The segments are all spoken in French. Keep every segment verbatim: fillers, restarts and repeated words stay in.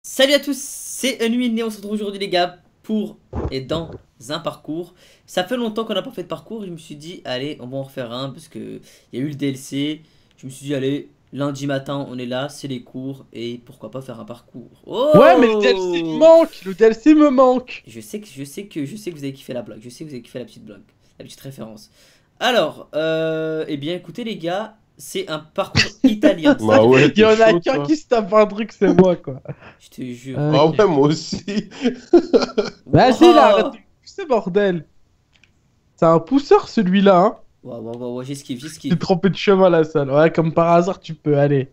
Salut à tous, c'est Unwin et on se retrouve aujourd'hui les gars pour et dans un parcours. Ça fait longtemps qu'on n'a pas fait de parcours, je me suis dit allez on va en refaire un parce que il y a eu le D L C. Je me suis dit allez lundi matin on est là, c'est les cours et pourquoi pas faire un parcours. Ouais, mais le D L C me Oh, manque, le D L C me manque. je sais que je sais que je sais que vous avez kiffé la blague, je sais que vous avez kiffé la petite blague, la petite référence. Alors, euh, eh bien écoutez les gars, c'est un parcours italien. Bah ouais, Il y t'es en a chaud, qu'un toi. qui se tape un truc, c'est moi, quoi. Je te jure. Ah Ok. ouais, moi aussi. Vas-y, là, arrête Wouah. de pousser, bordel. C'est un pousseur, celui-là, hein. Waouh, waouh, waouh, waouh, j'esquive, T'es j'esquive. trompé de chemin, la salle. Ouais, comme par hasard, tu peux aller.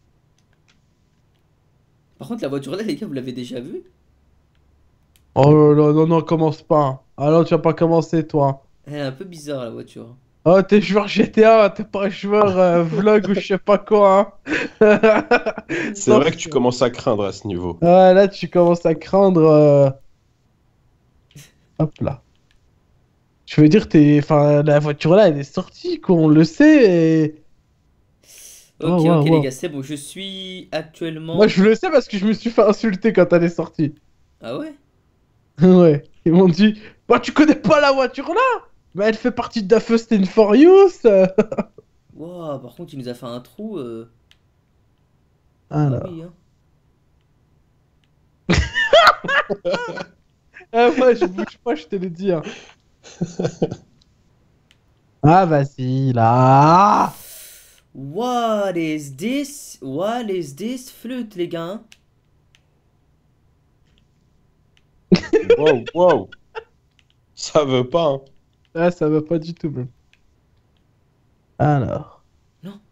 Par contre, la voiture là, les gars, vous l'avez déjà vue? Oh là là, non, non, commence pas, hein. Ah non, tu vas pas commencer, toi. Elle est un peu bizarre, la voiture. Oh, t'es joueur G T A, t'es pas joueur euh, vlog ou je sais pas quoi, hein. C'est vrai que tu commences à craindre à ce niveau. Ah, là, tu commences à craindre. euh, Hop là. Je veux dire, t'es... Enfin, la voiture là, elle est sortie, quoi, on le sait, et... Ok, Oh, ok, wow, les wow. gars, c'est bon. Je suis Moi, actuellement. je le sais parce que je me suis fait insulter quand elle est sortie. Ah ouais? Ouais. Ils m'ont dit, bah, tu connais pas la voiture là? Mais elle fait partie de la Fast and Furious. euh. Waouh, par contre, il nous a fait un trou. euh. Ah oui, Alors. hein. Ah, moi, je bouge pas, je te le dis, hein. Ah, vas-y, là. What is this? What is this flûte, les gars? Hein. Wow, wow. Ça veut pas, hein. Ah, ça va pas du tout, même. Alors. Non.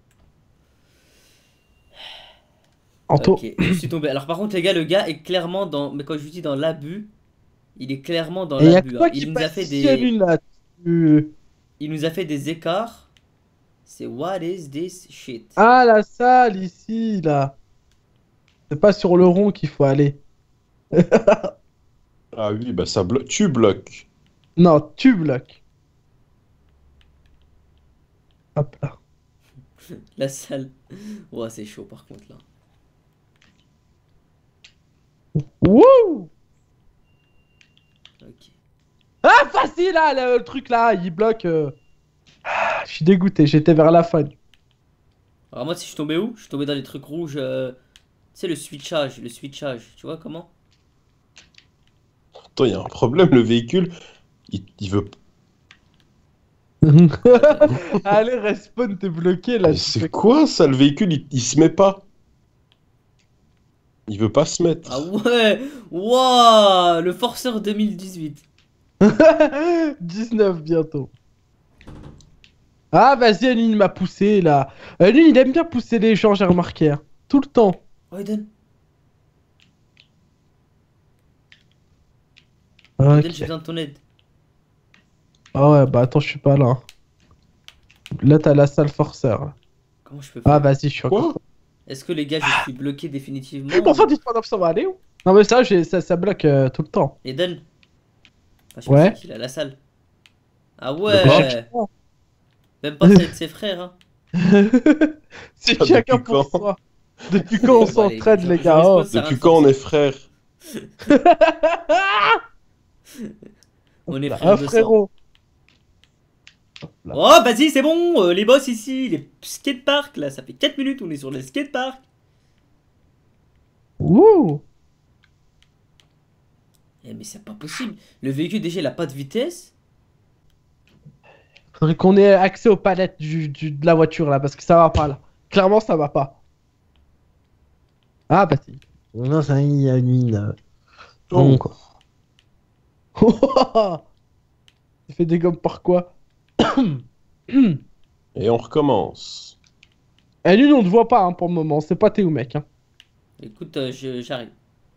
Anto. Ok, je suis tombé. Alors, par contre, les gars, le gars est clairement dans. Mais quand je vous dis dans l'abus, il est clairement dans Et y a que l'abus. Hein. toi qui Il nous a fait passe ici à des. l'une là. Tu- Il nous a fait des écarts. C'est what is this shit? Ah, la salle ici, là. C'est pas sur le rond qu'il faut aller. Ah oui, bah ça bloque. Tu bloques. Non, tu bloques. Hop là. La salle. Ouais, c'est chaud par contre là. Wouh! Ok. Ah, facile là, le, le truc là, il bloque. euh. Ah, je suis dégoûté, j'étais vers la fin. Alors, moi, si je suis tombé où? Je suis tombé dans les trucs rouges. euh, Tu sais, le switchage. Le switchage. Tu vois comment? Attends, il y a un problème, le véhicule, il, il veut... Allez, respawn, t'es bloqué là. Mais tu c'est fais- quoi ça, le véhicule, il, il se met pas. Il veut pas se Ah mettre. ouais! Waouh! Le forceur deux mille dix-huit. dix-neuf bientôt. Ah, vas-y, Aline m'a poussé là. Aline, il aime bien pousser les gens, j'ai remarqué, hein. Tout le temps. Oh, Eden. Eden, j'ai Ok. besoin de ton aide. Ah ouais, bah attends, je suis pas là, hein. Là, t'as la salle forceur. Comment je peux Ah, faire? vas-y, je suis encore. Quoi? Est-ce que les gars, je suis bloqué définitivement? Pour ça, ou- dites-moi, non, ça va aller où? Non, mais ça, j'ai- ça, ça bloque euh, tout le temps. Eden? Enfin, je sais pas Ouais. c'est qui là, la salle. Ah De quoi? ouais! Même pas ça de ses frères, hein. C'est Ah, chacun depuis pour quand? soi. Depuis quand on Bon, allez, s'entraide, je- les je gars? Oh. respawn, ça sert à rien Depuis de quand on est forcer. frères? On est Ah, frères de sang. frérot. Là. Oh, vas-y, c'est bon, euh, les boss ici, les skateparks, là, ça fait quatre minutes, on est sur les skateparks. Ouh. Eh, mais c'est pas possible. Le véhicule, déjà, il a pas de vitesse. Faudrait qu'on ait accès aux palettes du, du- de la voiture là, parce que ça va pas là. Clairement, ça va pas. Ah, bah si. Non, ça y a une. euh, Oh. Non, quoi. Il fait des gommes par quoi? Et on recommence. Et lui, on ne voit pas hein, pour le moment. C'est pas t'es où, mec. Hein. Écoute, euh, je- j'arrive.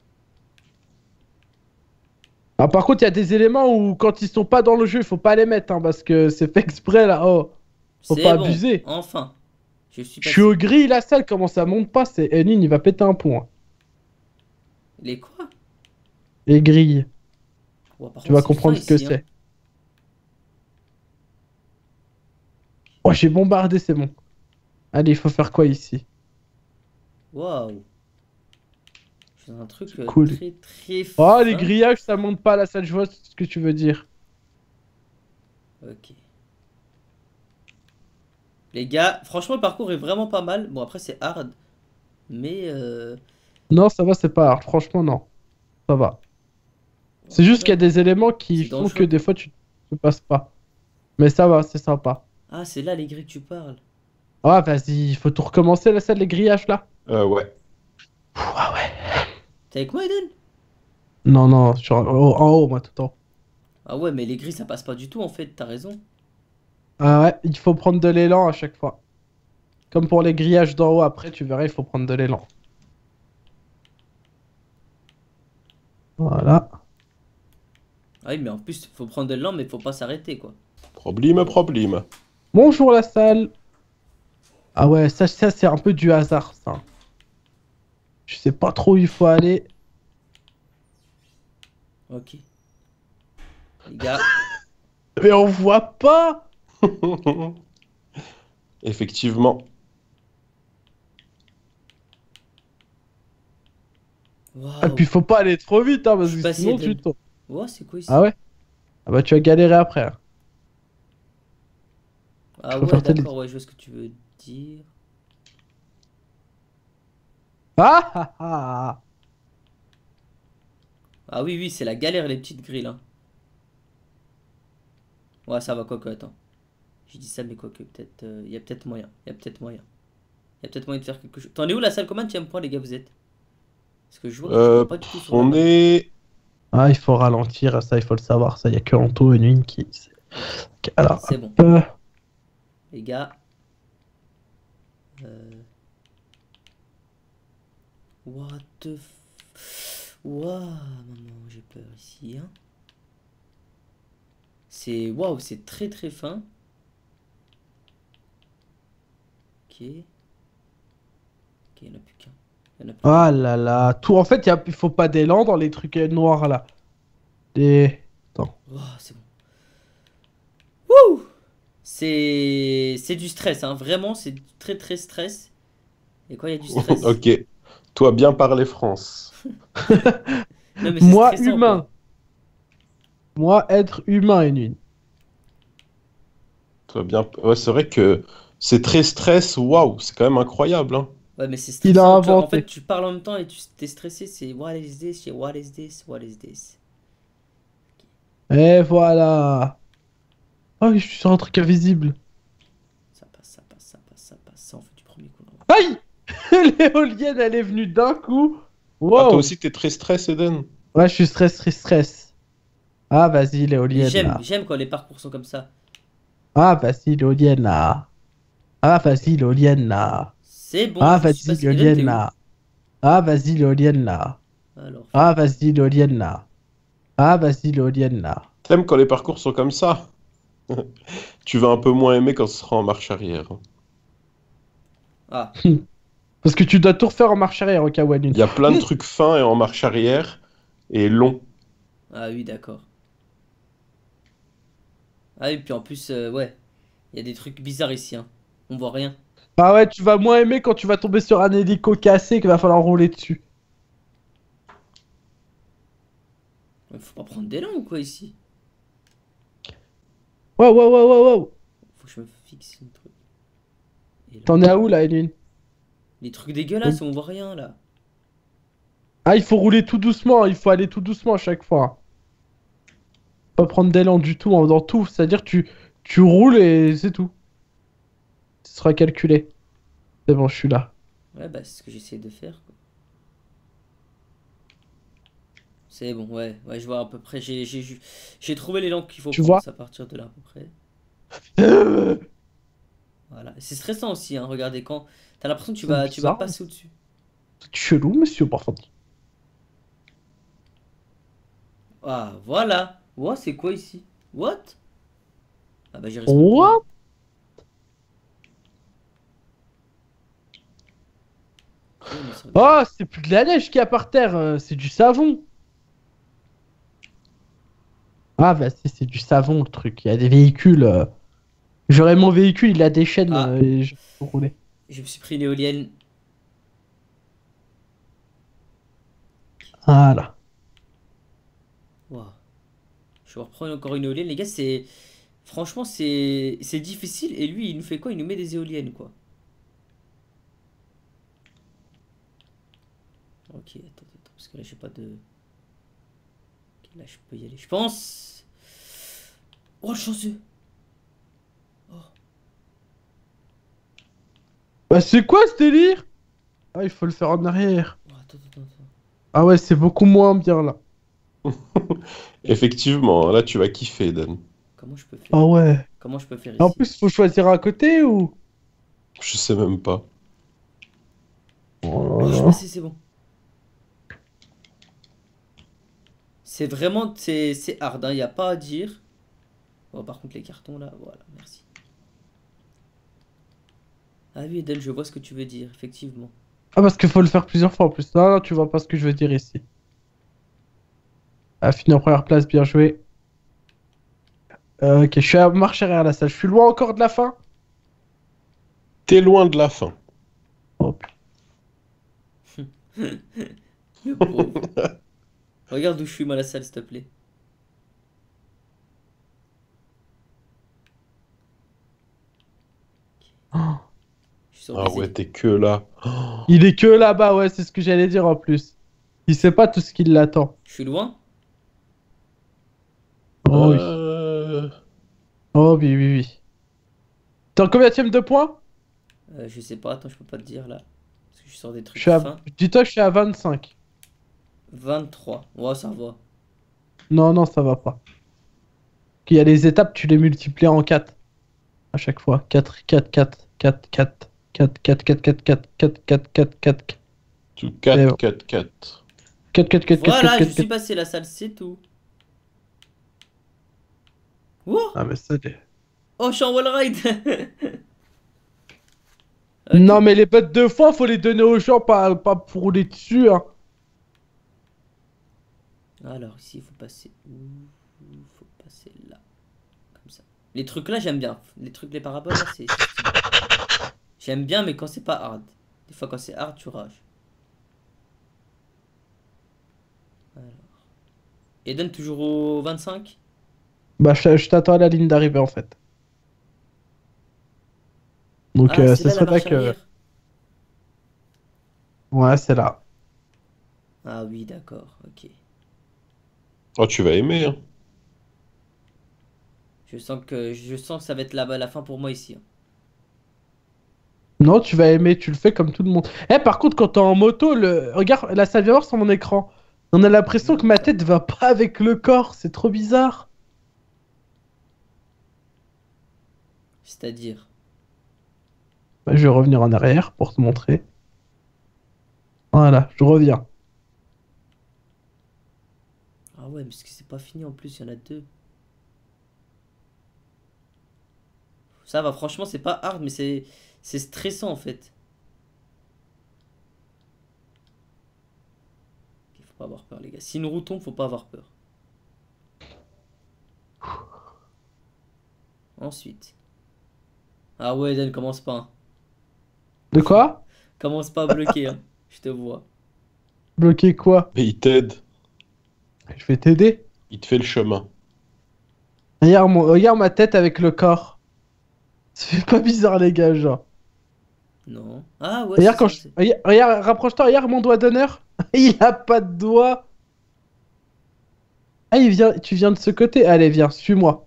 Ah, par contre, il y a des éléments où quand ils sont pas dans le jeu, il faut pas les mettre hein, parce que c'est fait exprès là. Oh, faut C'est pas bon, abuser. enfin. Je suis Je suis passé. au gris, la salle, comment ça monte pas? C'est Eline, il va péter un pont. Hein. Les quoi? Les grilles, Ouais, par tu contre, vas c'est comprendre fin ce que ici, hein. c'est. Oh, j'ai bombardé, c'est bon. Allez, il faut faire quoi ici? Waouh. Je suis dans un truc euh, Cool. très très Oh, fin. les grillages, ça monte pas là, ça je vois ce que tu veux dire. Ok. Les gars, franchement, le parcours est vraiment pas mal. Bon, après, c'est hard. Mais. Euh... Non, ça va, c'est pas hard. Franchement, non. Ça va. C'est en juste qu'il y a vrai, des éléments qui c'est font que dangereux. des fois tu ne passes pas. Mais ça va, c'est sympa. Ah, c'est là les grilles que tu parles. Ah, vas-y, il faut tout recommencer la salle, les grillages là. Euh, ouais. Ah ouais. T'es avec moi, Eden? Non, non, sur... en haut, en haut, moi, tout le temps. Ah ouais, mais les grilles, ça passe pas du tout en fait, t'as raison. Ah ouais, il faut prendre de l'élan à chaque fois. Comme pour les grillages d'en haut, après, tu verras, il faut prendre de l'élan. Voilà. Ah oui, mais en plus, faut prendre de l'élan, mais faut pas s'arrêter quoi. Problème, problème. Bonjour la salle. Ah ouais, ça, ça c'est un peu du hasard, ça. Je sais pas trop où il faut aller. Ok. Les gars, Mais on voit pas. Effectivement. Et waouh. puis faut pas aller trop vite, hein, Je parce suis que passé sinon de... tu tombes. Ouah, c'est quoi ici? Ah ouais? Ah bah tu vas galérer après, hein. Ah Faut ouais, faire tes d'accord, ouais, je vois ce que tu veux dire. Ah ah ah. Ah oui, oui, c'est la galère les petites grilles là. Ouais, ça va, quoique, attends. J'ai dit ça, mais quoique, peut-être. Il y a peut-être moyen. Il y a peut-être moyen. Il y a peut-être moyen de faire quelque chose. T'en es où la salle? Combien de points, les gars, vous êtes? Parce que je vois que je Euh, vois pas du tout sur la on map. est... Ah, il faut ralentir, ça il faut le savoir, ça y a que Anto et Nuit qui... Ok, alors, C'est bon, euh, les gars. Euh... What the f... Waouh, maman, j'ai peur ici, hein. C'est... Waouh, c'est très très fin. Ok. Ok, il n'y en a plus qu'un. Il y en a plus qu'un. ah là là, tout, en fait, y a... il faut pas d'élan dans les trucs euh, noirs là. Des... Attends. Waouh, c'est bon. Wouh! C'est... C'est du stress, hein. Vraiment, c'est très très stress. Et quoi, il y a du stress? Ok. Toi, bien parler France. Non, mais c'est Moi, stressant, humain. quoi. Moi, être humain et Nuit. Toi, bien... Ouais, c'est vrai que c'est très stress. Waouh, c'est quand même incroyable, hein. Ouais, mais c'est Il a stressant. Tu vois, en fait, inventé. tu parles en même temps et tu t'es stressé. C'est what is this? Yeah, what is this? What is this? Et voilà. Ah oui, je suis sur un truc invisible. Ça passe, ça passe, ça passe, ça passe. Ça, on fait du premier coup. Là. Aïe! L'éolienne, elle est venue d'un coup. Ah, toi Wow. aussi, t'es très stress, Eden? Ouais, je suis stress, stress, stress. Ah, vas-y, Mais l'éolienne j'aime, là. j'aime quand les parcours sont comme ça. Ah, vas-y, l'éolienne là. Ah, vas-y, l'éolienne là. C'est bon, Ah, je suis vas-y, passé. Eden, t'es l'éolienne où? là. Ah, vas-y, l'éolienne là. Alors, Ah, vas-y, l'éolienne là. Ah, vas-y, l'éolienne là. T'aimes quand les parcours sont comme ça? Tu vas un peu moins aimer quand ce sera en marche arrière. ah, Parce que tu dois tout refaire en marche arrière au Kawanun. Il y a plein de trucs fins et en marche arrière et longs. ah oui, d'accord. Ah oui, puis en plus, euh, ouais, il y a des trucs bizarres ici, hein. On voit rien. Ah ouais, tu vas moins aimer quand tu vas tomber sur un hélico cassé qu'il va falloir rouler dessus. Ouais, faut pas prendre d'élan ou quoi ici? Wow, wow, wow, wow, wow. Faut que je me fixe une truc. Et là, T'en es à où là, Edwin? les trucs dégueulasses, on voit rien là. Ah, il faut rouler tout doucement, il faut aller tout doucement à chaque fois. Pas prendre d'élan du tout en faisant tout, c'est-à-dire tu, tu roules et c'est tout. Ce sera calculé. C'est bon, je suis là. Ouais, bah c'est ce que j'essaie de faire, quoi. C'est bon, ouais, ouais, je vois à peu près. J'ai j'ai ju- j'ai trouvé les lampes qu'il faut Tu prendre, vois? c'est à partir de là à peu près. Euh, Voilà. C'est stressant aussi, hein, regardez, quand t'as l'impression que tu C'est vas, tu vas bizarre. passer au-dessus. C'est chelou, monsieur, par contre. Ah, voilà. What, c'est quoi ici? What? Ah bah j'ai respawn. What? Ok, mais ça- Oh, c'est plus de la neige qu'il y a par terre, euh, c'est du savon. Ah, bah si, c'est du savon le truc. Il y a des véhicules. euh. J'aurais mon véhicule, il a des chaînes Ah. euh, et je peux rouler. Je me suis pris une éolienne. Voilà. Waouh. Je vais reprendre encore une éolienne. Les gars, c'est. Franchement, c'est c'est difficile. Et lui, il nous fait quoi? Il nous met des éoliennes, quoi. Ok, attends, attends. Parce que là, j'ai pas de. Ok, là, je peux y aller. Je pense. Oh, chanceux. Oh. Bah, c'est quoi ce délire? Ah, il faut le faire en arrière. Oh, attends, attends, attends. Ah ouais, c'est beaucoup moins bien là. Effectivement, là tu vas kiffer, Dan. Comment je peux faire? Ah ouais. Comment je peux faire En ici? plus, faut choisir à côté ou... Je sais même pas. Oh Oh, là je suis là. passé, c'est bon. C'est vraiment. C'est c'est hard, hein. Y a pas à dire. Bon, par contre, les cartons là, voilà, merci. Ah oui, Eden, je vois ce que tu veux dire, effectivement. Ah, parce qu'il faut le faire plusieurs fois en plus. Non, non, tu vois pas ce que je veux dire ici. Ah, fini en première place, bien joué. Euh, ok, je suis à marche arrière à la salle. Je suis loin encore de la fin. T'es loin de la fin. Oh, putain. Le pauvre. Regarde où je suis, moi, à la salle, s'il te plaît. Oh. Je suis sur Ah des ouais, éli- t'es que là. Il est que là-bas, ouais, c'est ce que j'allais dire en plus. Il sait pas tout ce qui l'attend. Je suis loin? Oh oui. Euh, Oh oui, oui, oui. T'es en combienième de points? Euh, je sais pas, attends, je peux pas te dire là. Parce que je suis sur des Je trucs suis à... fins. Dis-toi que je suis à vingt-cinq. vingt-trois. Ouais, ça va. Non, non, ça va pas. Il y a les étapes, tu les multiplies en quatre à chaque fois. quatre, quatre, quatre, quatre, quatre, quatre, quatre, quatre, quatre, quatre, quatre, quatre, quatre, quatre. tout Et quatre, bon. quatre, quatre. quatre, quatre, quatre, quatre, Voilà, je quatre, suis quatre. passé la salle, c'est tout. Wow! Ah, mais ça... les- Oh, je suis en wall ride! Ok. Non, mais les bottes de foin, faut les donner aux gens, pas, pas pour rouler dessus, hein. Alors, ici, il faut passer où? Il faut passer là. Comme ça. Les trucs là, j'aime bien. Les trucs, les paraboles là, c'est c'est stylé. J'aime bien, mais quand c'est pas hard. Des fois, quand c'est hard, tu rages. Alors. Eden, toujours au vingt-cinq? Bah, je, je t'attends à la ligne d'arrivée, en fait. Donc, Ah, euh, c'est ce là la serait là marche que... arrière? Ouais, c'est là. Ah oui, d'accord, ok. Oh, tu vas aimer, hein. Je sens que je sens que ça va être la, la fin pour moi ici, hein. Non, tu vas aimer, tu le fais comme tout le monde. Eh, par contre, quand t'es en moto, le... regarde, là, ça vient voir sur mon écran. On a l'impression que ma tête va pas avec le corps, c'est trop bizarre. C'est-à-dire. Bah, je vais revenir en arrière pour te montrer. Voilà, je reviens. Ah ouais, mais c'est pas fini en plus, il y en a deux. Ça va, franchement, c'est pas hard, mais c'est c'est stressant en fait. Il faut pas avoir peur, les gars. Si une roue tombe, faut pas avoir peur. Ensuite. Ah ouais, Eden, commence pas, hein. De quoi? Commence pas à bloquer, hein. Je te vois. Bloquer quoi? Mais il t'aide. Je vais t'aider. Il te fait le chemin. Regarde, mon... regarde ma tête avec le corps. Ça fait pas bizarre, les gars, genre. Non. Ah ouais, Regarde, c'est quand ça. je... c'est- regarde, regarde, rapproche-toi, regarde mon doigt d'honneur. Il a pas de doigt. Ah, il vient... tu viens de ce côté. Allez, viens, suis-moi.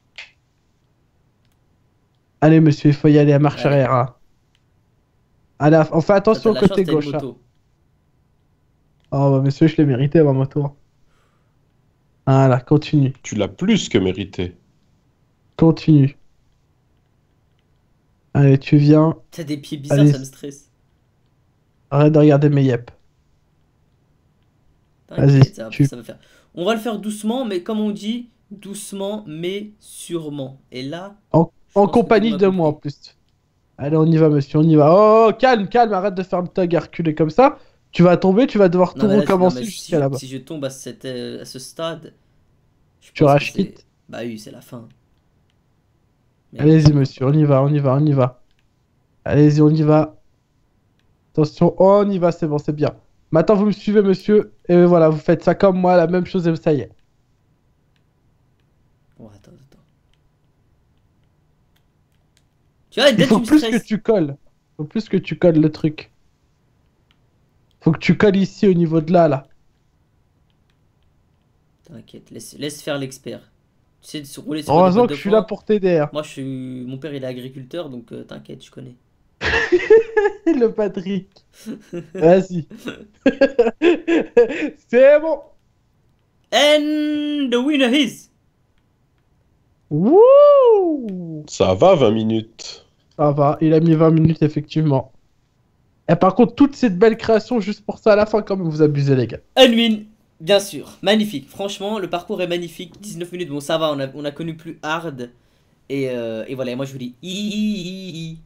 Allez, monsieur, il faut y aller à marche Allez. arrière, hein. Allez, on fait Toi, t'as attention de au la chance, côté t'as une gauche, hein. moto. Oh, bah, monsieur, je l'ai mérité, ma moto. Voilà, continue. Tu l'as plus que mérité. Continue. Allez, tu viens. T'as des pieds bizarres, Allez, ça me stresse. arrête de regarder mes yep. Vas-y, T'inquiète, ça, va- tu... ça va faire. On va le faire doucement, mais comme on dit, doucement, mais sûrement. Et là, En, je en pense que tout le compagnie monde a de moi, en compris. plus. Allez, on y va, monsieur, on y va. Oh, calme, calme, arrête de faire le tag à reculer comme ça. Tu vas tomber, tu vas devoir Non tout mais là, je- non, mais recommencer si jusqu'à je, là-bas. si je tombe à, cette, euh, à ce stade, je Tu pense que rages c'est... quitte. Bah oui, c'est la fin. Mais bon, Allez-y, pourquoi monsieur, pas. on y va, on y va, on y va. Allez-y, on y va. Attention, on y va, c'est bon, c'est bien. Maintenant, vous me suivez, monsieur. Et voilà, vous faites ça comme moi, la même chose et ça y est. Bon, attends, attends. Tu vois, Il dès que faut tu me plus que stresses. tu colles. Il faut plus que tu colles le truc. Faut que tu colles ici au niveau de là, là. T'inquiète, laisse, laisse faire l'expert. Tu sais de se rouler sur des Heureusement bottes que de je suis là foin. pour t'aider, hein. Moi, je suis. Mon père, il est agriculteur, donc euh, t'inquiète, je connais. Le Patrick. Vas-y. C'est bon. And the winner is. Wouh! Ça va, vingt minutes. Ça va, il a mis vingt minutes, effectivement. Et par contre, toute cette belle création juste pour ça à la fin, quand même, vous abusez, les gars. Unwin, bien sûr. Magnifique. Franchement, le parcours est magnifique. dix-neuf minutes, bon, ça va, on a, on a connu plus hard. Et, euh, et voilà, et moi je vous dis.